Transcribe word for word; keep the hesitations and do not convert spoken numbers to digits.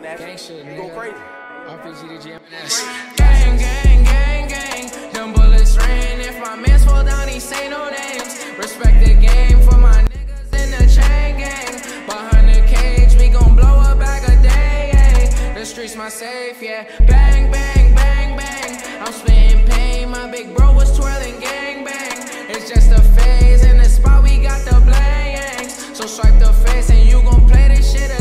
Gang shit, nigga. Go crazy. R P G to jam. Gang, gang, gang, gang. Them bullets rain. If my mans fall down, he say no names. Respect the game for my niggas in the chain gang. Behind the cage, we gon' blow a bag a day. Ay. The streets my safe, yeah. Bang, bang, bang, bang. I'm spitting pain. My big bro was twirling gang bang. It's just a phase. In the spot, we got the blangs. So swipe the face and you gon' play this shit